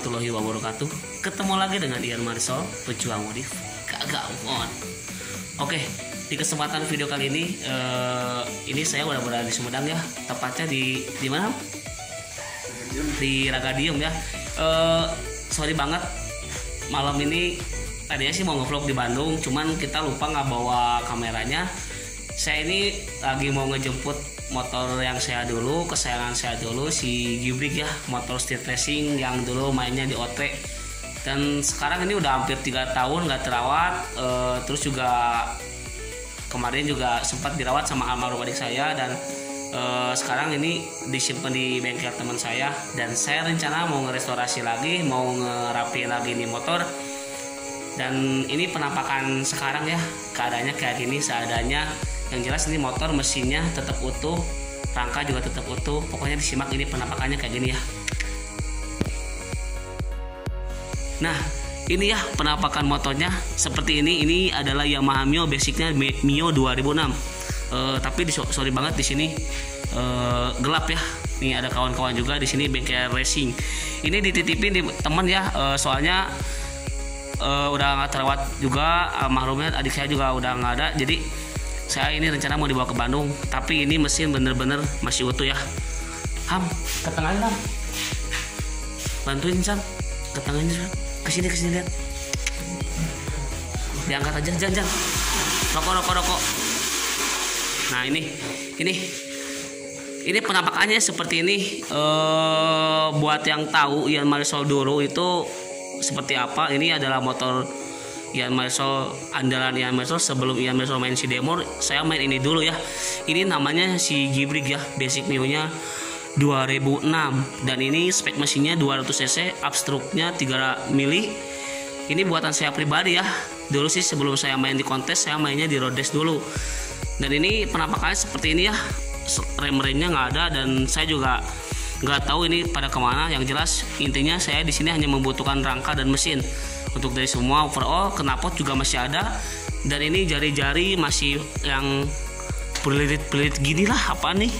warahmatullahi wabarakatuh. Ketemu lagi dengan Ian Marisol, pejuang modif kagak on. Oke, di kesempatan video kali ini saya udah berada di Sumedang ya, tepatnya di mana? Di Ragadium ya. Sorry banget, malam ini tadinya sih mau ngevlog di Bandung, cuman kita lupa nggak bawa kameranya. Saya ini lagi mau ngejemput motor yang saya dulu, kesayangan saya dulu, si Gibrig ya, motor street racing yang dulu mainnya di OT. Dan sekarang ini udah hampir 3 tahun nggak terawat. Terus juga kemarin juga sempat dirawat sama almarhum adik saya, dan sekarang ini disimpan di bengkel teman saya. Dan saya rencana mau ngerestorasi lagi, mau ngerapiin lagi nih motor. Dan ini penampakan sekarang ya, keadaannya kayak gini seadanya. Yang jelas ini motor mesinnya tetap utuh, rangka juga tetap utuh. Pokoknya disimak ini penampakannya kayak gini ya. Nah, ini ya penampakan motornya seperti ini. Ini adalah Yamaha Mio, basicnya Mio 2006. Tapi sorry banget di sini gelap ya. Nih ada kawan-kawan juga di sini bengkel racing. Ini dititipin di teman ya, soalnya udah nggak terawat juga almarhumnya, adik saya juga udah nggak ada. Jadi saya ini rencana mau dibawa ke Bandung, tapi ini mesin bener-bener masih utuh ya. Ham, ke tengahnya Ham, bantuin San, ke tengahnya San. Kesini lihat, diangkat aja, jangan rokok. Nah ini penampakannya seperti ini. Buat yang tahu Ian Marisol dulu itu seperti apa, ini adalah motor Ian Marisol, andalan Ian Marisol sebelum Ian Marisol main si Demor. Saya main ini dulu ya. Ini namanya si Gibrig ya, basic Mio-nya 2006, dan ini spek mesinnya 200 cc, upstroke-nya 3 mili. Ini buatan saya pribadi ya. Dulu sih sebelum saya main di kontes, saya mainnya di Rodes dulu. Dan ini penampakannya seperti ini ya. Rem-remnya nggak ada, dan saya juga nggak tahu ini pada kemana. Yang jelas intinya saya di sini hanya membutuhkan rangka dan mesin. Untuk dari semua overall, knalpot juga masih ada, dan ini jari-jari masih yang berlilit-lilit gini lah. Apa nih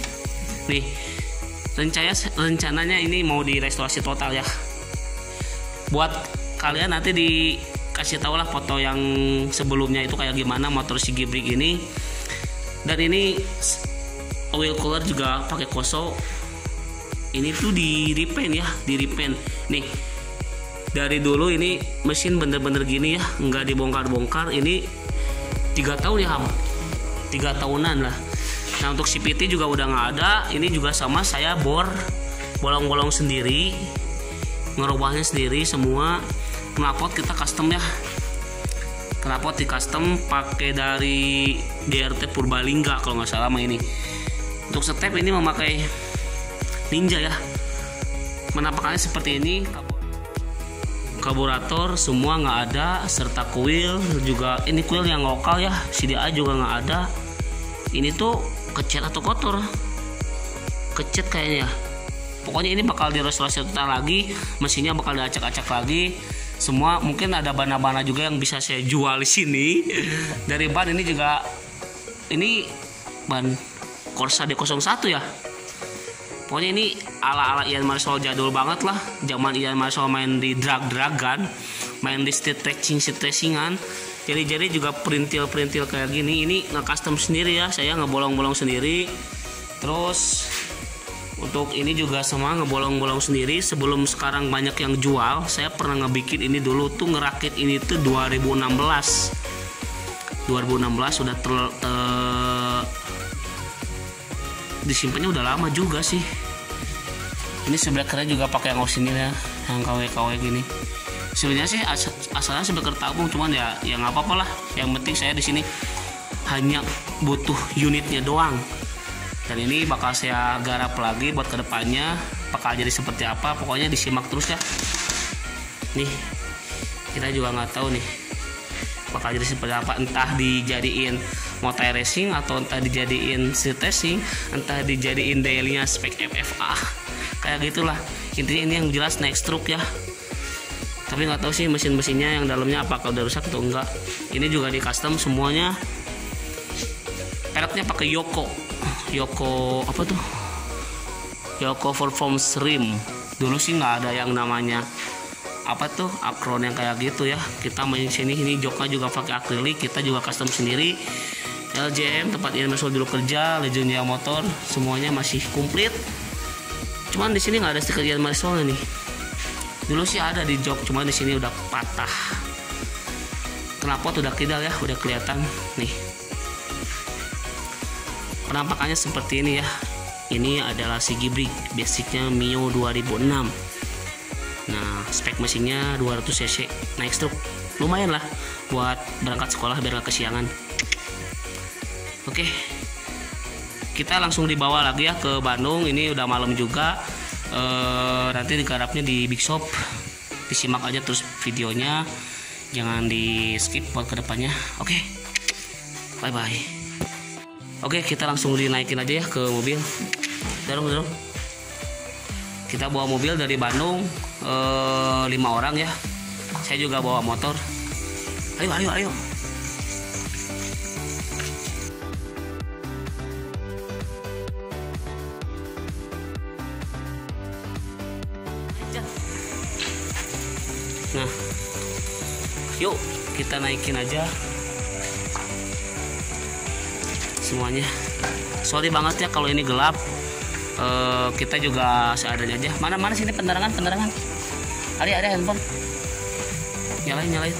rencananya ini mau direstorasi total ya. Buat kalian nanti dikasih tahu lah foto yang sebelumnya itu kayak gimana motor si Gibrig ini. Dan ini oil cooler juga pakai Koso. Ini tuh di repaint ya, nih. Dari dulu ini mesin bener-bener gini ya, nggak dibongkar-bongkar. Ini 3 tahun ya, 3 tahunan lah. Nah untuk CVT juga udah nggak ada. Ini juga sama, saya bolong-bolong sendiri, ngerubahnya sendiri semua. Knalpot kita custom ya, knalpot di custom pakai dari DRT Purbalingga kalau nggak salah mah ini. Untuk step ini memakai Ninja ya. Penampakannya seperti ini. Karburator semua nggak ada, serta kuil juga. Ini kuil yang lokal ya, CDA juga nggak ada. Ini tuh kecet atau kotor, kecet kayaknya. Pokoknya ini bakal direstorasi total lagi, mesinnya bakal diacak-acak lagi semua. Mungkin ada bana-bana juga yang bisa saya jual di sini. Dari ban ini juga, ini ban Corsa D01 ya. Pokoknya ini ala-ala Ian Marisol jadul banget lah. Zaman Ian Marisol main di drag-dragan, main di street racingan. Jari-jari juga perintil kayak gini. Ini nge-custom sendiri ya, saya ngebolong-bolong sendiri. Terus untuk ini juga sama ngebolong-bolong sendiri. Sebelum sekarang banyak yang jual, saya pernah ngebikin ini dulu tuh, ngerakit ini tuh 2016 udah disimpannya udah lama juga sih. Ini sebelah keren juga pakai yang osinil ya, yang KW gini. Sebenarnya sih asalnya sebelah tabung, cuman ya nggak apa-apa lah. Yang penting saya di sini hanya butuh unitnya doang. Dan ini bakal saya garap lagi buat kedepannya, bakal jadi seperti apa. Pokoknya disimak terus ya. Nih kita juga nggak tahu nih bakal jadi seperti apa, entah dijadiin motor racing atau entah dijadiin street racing, entah dijadiin dailynya spek FFA, kayak gitulah. Intinya ini yang jelas next stroke ya. Tapi nggak tahu sih mesin-mesinnya yang dalamnya apakah udah rusak atau enggak. Ini juga di custom semuanya. Peleknya pakai Yoko apa tuh, Yoko Performance Rim. Dulu sih nggak ada yang namanya apron yang kayak gitu ya. Kita main sini, ini joknya juga pakai akrilik, kita juga custom sendiri. LJM tempat Ian Marshall dulu kerja, Legenda motor, semuanya masih komplit. Cuman di sini nggak ada stiker Ian Marshall nih. Dulu sih ada di jok, cuman di sini udah patah. Knalpot udah kidal ya, udah kelihatan nih. Penampakannya seperti ini ya. Ini adalah Sigibrich, basicnya Mio 2006. Nah, spek mesinnya 200 cc, naik stroke, lumayan lah buat berangkat sekolah biar gak kesiangan. Oke, kita langsung dibawa lagi ya ke Bandung. Ini udah malam juga. Nanti digarapnya di Big Shop. Disimak aja terus videonya, jangan di skip buat kedepannya. Oke, bye bye. Oke, kita langsung dinaikin aja ya ke mobil. Dorong. Kita bawa mobil dari Bandung 5 orang ya. Saya juga bawa motor. Ayo. Nah, yuk kita naikin aja semuanya. Sorry banget ya kalau ini gelap. Kita juga seadanya aja. Mana sini penerangan. Ada handphone. Nyalain.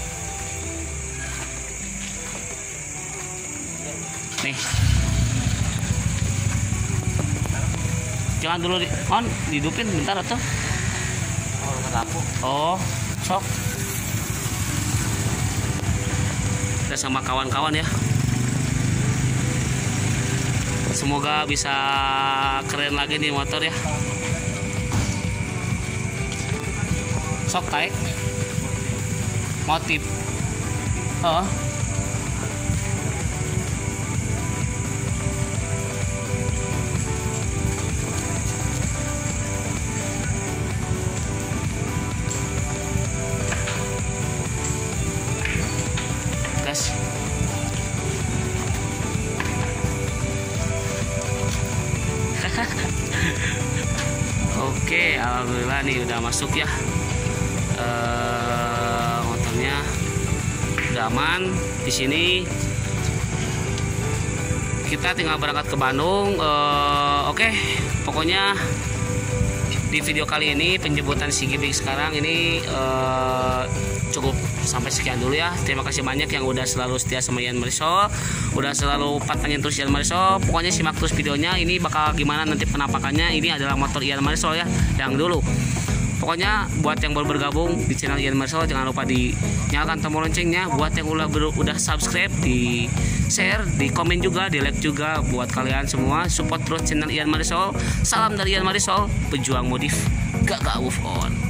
Nih. Jangan dulu dihidupin bentar atau. Oh, sok. Kita sama kawan-kawan ya. Semoga bisa keren lagi nih motor ya. Sok taik. Motif. Oh. Gas. Oke, alhamdulillah nih udah masuk ya. Motornya udah aman. Di sini kita tinggal berangkat ke Bandung. Oke, pokoknya di video kali ini penjemputan Sigibrich sekarang ini cukup sampai sekian dulu ya. Terima kasih banyak yang udah selalu setia sama Ian Marshall, udah selalu pantengin terus Ian Marshall. Pokoknya simak terus videonya, ini bakal gimana nanti penampakannya. Ini adalah motor Ian Marshall ya, yang dulu. Pokoknya buat yang baru bergabung di channel Ian Marshall, jangan lupa dinyalakan tombol loncengnya. Buat yang udah subscribe, di share, di komen juga, di like juga. Buat kalian semua support terus channel Ian Marshall. Salam dari Ian Marshall, pejuang modif gak move on.